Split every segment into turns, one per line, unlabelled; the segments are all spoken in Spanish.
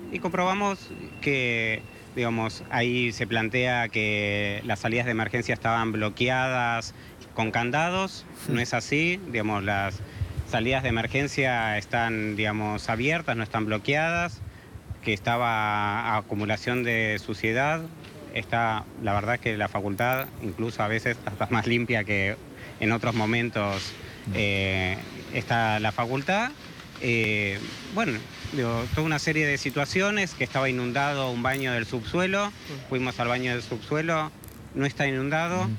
y comprobamos que, digamos, ahí se plantea que las salidas de emergencia estaban bloqueadas con candados. No es así, digamos, las salidas de emergencia están, digamos, abiertas, no están bloqueadas, que estaba acumulación de suciedad. La verdad es que la facultad, incluso a veces hasta más limpia que en otros momentos está la facultad. Eh, bueno, digo, toda una serie de situaciones, que estaba inundado un baño del subsuelo, fuimos al baño del subsuelo, no está inundado.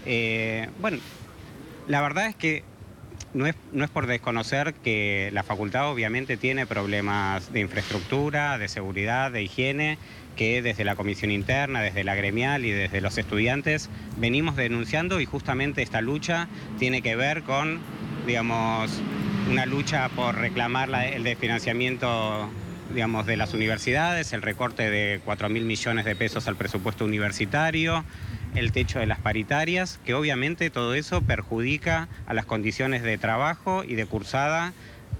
Bueno, la verdad es que no es por desconocer que la facultad obviamente tiene problemas de infraestructura, de seguridad, de higiene, que desde la comisión interna, desde la gremial y desde los estudiantes venimos denunciando, y justamente esta lucha tiene que ver con, digamos, una lucha por reclamar el desfinanciamiento, digamos, de las universidades, el recorte de 4.000 millones de pesos al presupuesto universitario, el techo de las paritarias, que obviamente todo eso perjudica a las condiciones de trabajo y de cursada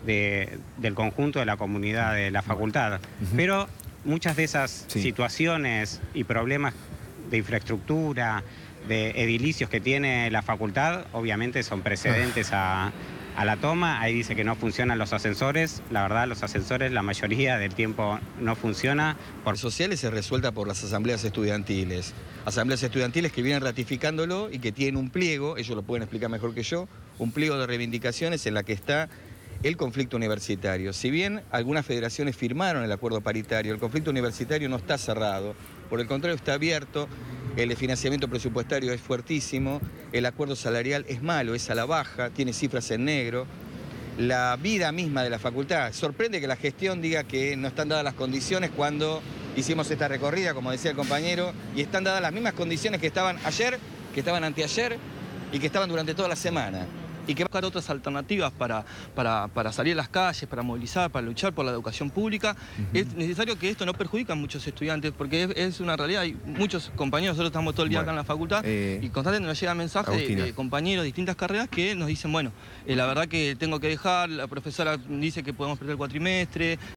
del conjunto de la comunidad de la facultad. Pero muchas de esas situaciones y problemas de infraestructura, de edilicios que tiene la facultad, obviamente son precedentes a la toma. Ahí dice que no funcionan los ascensores. La verdad, los ascensores la mayoría del tiempo no funcionan.
Por sociales se resuelta por las asambleas estudiantiles. Asambleas estudiantiles que vienen ratificándolo y que tienen un pliego, ellos lo pueden explicar mejor que yo, un pliego de reivindicaciones en la que está el conflicto universitario. Si bien algunas federaciones firmaron el acuerdo paritario, el conflicto universitario no está cerrado, por el contrario está abierto, el financiamiento presupuestario es fuertísimo, el acuerdo salarial es malo, es a la baja, tiene cifras en negro. La vida misma de la facultad, sorprende que la gestión diga que no están dadas las condiciones cuando hicimos esta recorrida, como decía el compañero, y están dadas las mismas condiciones que estaban ayer, que estaban anteayer y que estaban durante toda la semana.
Y que buscar otras alternativas para salir a las calles, para movilizar, para luchar por la educación pública. Es necesario que esto no perjudique a muchos estudiantes, porque es una realidad. Hay muchos compañeros, nosotros estamos todo el día acá en la facultad, y constantemente nos llegan mensajes de compañeros de distintas carreras que nos dicen, bueno, la verdad que tengo que dejar, la profesora dice que podemos perder el cuatrimestre.